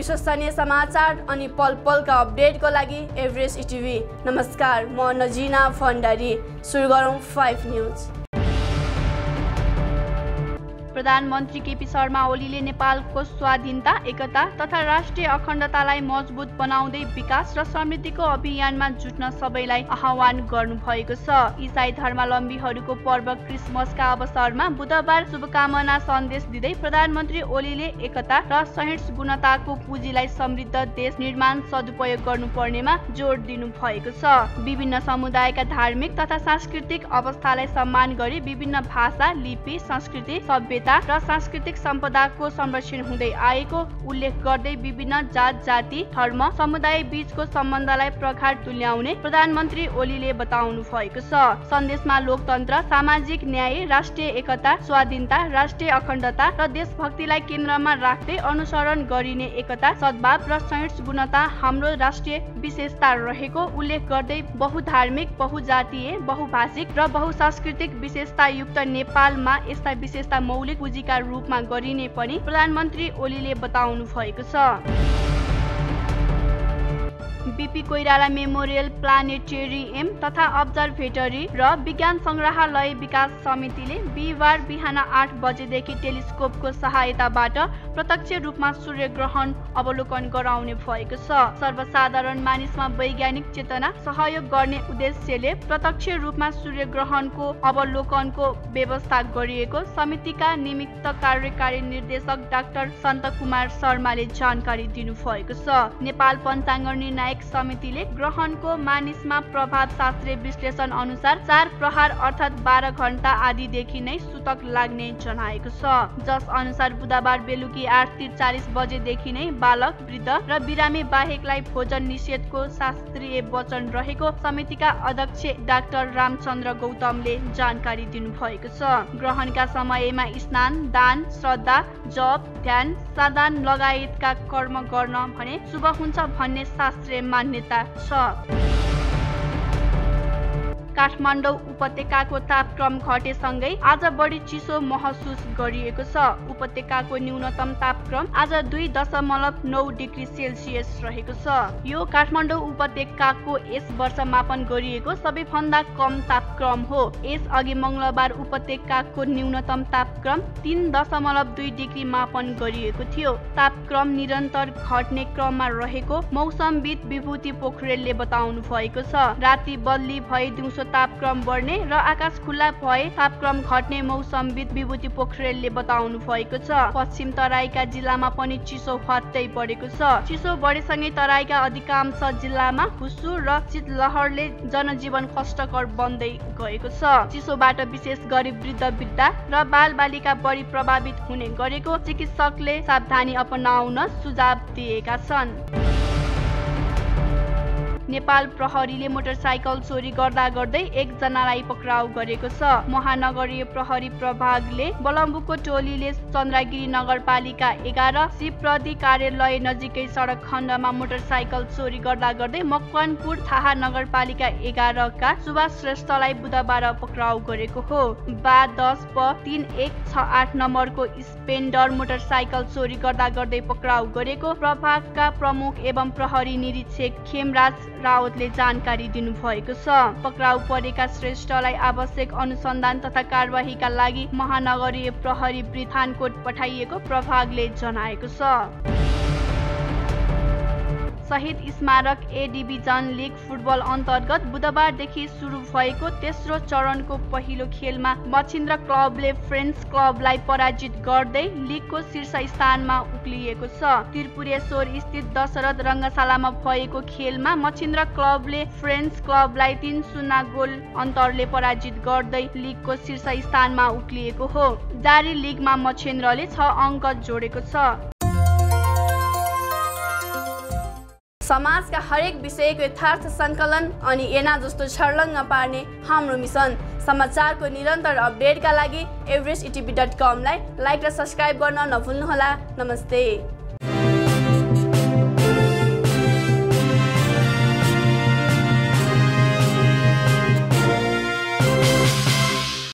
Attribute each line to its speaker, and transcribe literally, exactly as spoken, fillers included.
Speaker 1: विश्वसनीय समाचार अनि पल पलका अपडेटको लागि एभरेस्ट टिभी। नमस्कार, म नजिना भण्डारी। सुरु गरौँ फाइभ न्यूज। प्रधानमन्त्री केपी शर्मा ओलीले नेपालको स्वाधीनता, एकता तथा राष्ट्रिय अखण्डतालाई मजबुत बनाउँदै विकास र समृद्धिको अभियानमा जुट्न सबैलाई आह्वान गर्नुभएको छ। इसाई धर्मावलम्बीहरूको पर्व क्रिसमसका अवसरमा बुधबार शुभकामना सन्देश दिँदै प्रधानमन्त्री ओलीले एकता र सहिष्णुताको पुँजीलाई समृद्ध देश निर्माण सदुपयोग गर्नुपर्नेमा जोड दिनु भएको छ। विभिन्न समुदायका धार्मिक तथा सांस्कृतिक अवस्थालाई सम्मान गरी विभिन्न भाषा, लिपि, संस्कृति, सभ्यता र सांस्कृतिक सम्पदाको संरक्षण हुँदै आएको उल्लेख गर्दै विभिन्न जात, जाति, धर्म, समुदाय बीचको सम्बन्धलाई प्रगाढ तुल्याउने प्रधानमन्त्री ओलीले बताउनु भएको छ। सन्देशमा लोकतन्त्र, सामाजिक न्याय, राष्ट्रिय एकता, स्वाधीनता, राष्ट्रिय अखण्डता र देशभक्तिलाई केन्द्रमा राख्दै अनुसरण गरिने एकता, सद्भाव र सहिष्णुता हाम्रो राष्ट्रिय विशेषता रहेको उल्लेख गर्दै बहुधार्मिक, बहुजातीय, बहुभाषिक र बहुसांस्कृतिक विशेषतायुक्त नेपालमा यस्ता विशेषता मौलिक पुँजीका रूपमा गरिने पनि प्रधानमन्त्री ओलीले बताउनु भएको छ। बीपी कोइराला मेमोरियल प्लानेटेरियम तथा अब्जर्भेटरी र विज्ञान संग्रहालय विकास समितिले बिहिबार बिहान आठ बजेदेखि टेलिस्कोपको सहायताबाट प्रत्यक्ष रूपमा सूर्यग्रहण अवलोकन गराउने भएको छ। सर्वसाधारण मानिसमा वैज्ञानिक चेतना सहयोग गर्ने उद्देश्यले प्रत्यक्ष रूपमा सूर्यग्रहणको अवलोकनको व्यवस्था गरिएको समितिका निमित्त कार्यकारी निर्देशक डाक्टर सन्त कुमार शर्माले जानकारी दिनुभएको छ। नेपाल पञ्चाङ्ग निर्णायक समितिले ग्रहणको मानिसमा प्रभाव शास्त्रीय विश्लेषण अनुसार चार प्रहार अर्थात् बाह्र घण्टा आदिदेखि नै सुतक लाग्ने जनाएको छ। जस अनुसार बुधबार बेलुकी आठ त्रिचालिस बजेदेखि नै बालक, वृद्ध र बिरामी बाहेकलाई भोजन निषेधको शास्त्रीय वचन रहेको समितिका अध्यक्ष डाक्टर रामचन्द्र गौतमले जानकारी दिनुभएको छ। ग्रहणका समयमा स्नान, दान, श्रद्धा, जप, ध्यान, साधन लगायतका कर्म गर्न भने शुभ हुन्छ भन्ने शास्त्रीय मान्यता छ। काठमाडौँ उपत्यकाको तापक्रम घटेसँगै आज बढी चिसो महसुस गरिएको छ। उपत्यकाको न्यूनतम तापक्रम आज दुई दशमलव नौ डिग्री सेल्सियस रहेको छ। यो काठमाडौँ उपत्यकाको यस वर्ष मापन गरिएको सबैभन्दा कम तापक्रम हो। यस अघि मंगलबार उपत्यकाको न्यूनतम तापक्रम तीन दशमलव दुई डिग्री मापन गरिएको थियो। तापक्रम निरन्तर घट्ने क्रममा रहेको मौसमविद विभूति पोखरेलले बताउनु भएको छ। राति बदली भए दिउँसो तापक्रम बढ्ने र आकाश खुल्ला भए तापक्रम घट्ने मौसमविद विभूति पोखरेलले बताउनु भएको छ। पश्चिम तराईका जिल्लामा पनि चिसो ह्वात्तै बढेको छ। चिसो बढेसँगै तराईका अधिकांश जिल्लामा हुस्सु र शीतलहरले जनजीवन कष्टकर बन्दै गएको छ। चिसोबाट विशेष गरी वृद्ध वृद्धा र बाल बालिका बढी प्रभावित हुने गरेको चिकित्सकले सावधानी अपनाउन सुझाव दिएका छन्। नेपाल प्रहरीले मोटरसाइकल चोरी गर्दा गर्दै एकजनालाई पक्राउ गरेको छ। महानगरीय प्रहरी प्रभागले बलम्बुको टोलीले चन्द्रगिरी नगरपालिका एघार शिवप्रदी कार्यालय नजिकै सडक खण्डमा मोटरसाइकल चोरी गर्दा गर्दै मकवानपुर थाहा नगरपालिका एघारका सुभाष श्रेष्ठलाई बुधबार पक्राउ गरेको हो। बा दस प तीन एक छ आठ नम्बरको स्पेन्डर मोटरसाइकल चोरी गर्दा गर्दै पक्राउ गरेको प्रभागका प्रमुख एवं प्रहरी निरीक्षक खेमराज रावतले जानकारी दिनुभएको छ। पक्राउ परेका श्रेष्ठलाई आवश्यक अनुसन्धान तथा कारबाहीका लागि महानगरीय प्रहरी वृथानकोट पठाइएको प्रभागले जनाएको छ। शहीद स्मारक ए डिभिजन लिग फुटबल अन्तर्गत बुधबारदेखि सुरु भएको तेस्रो चरणको पहिलो खेलमा मछिन्द्र क्लबले फ्रेन्ड्स क्लबलाई पराजित गर्दै लिगको शीर्ष स्थानमा उक्लिएको छ। त्रिपुरेश्वर स्थित दशरथ रङ्गशालामा भएको खेलमा मछिन्द्र क्लबले फ्रेन्ड्स क्लबलाई तीन शून्य गोल अन्तरले पराजित गर्दै लिगको शीर्ष स्थानमा उक्लिएको हो। जारी लिगमा मछिन्द्रले छ अङ्क जोडेको छ। समाजका हरेक विषयको यथार्थ सङ्कलन अनि एना जस्तो छर्लङ्ग पार्ने हाम्रो मिसन। समाचारको निरन्तर अपडेटका लागि एभरेस्ट टिभी डट कमलाई लाइक र सब्सक्राइब गर्न नभुल्नुहोला। नमस्ते।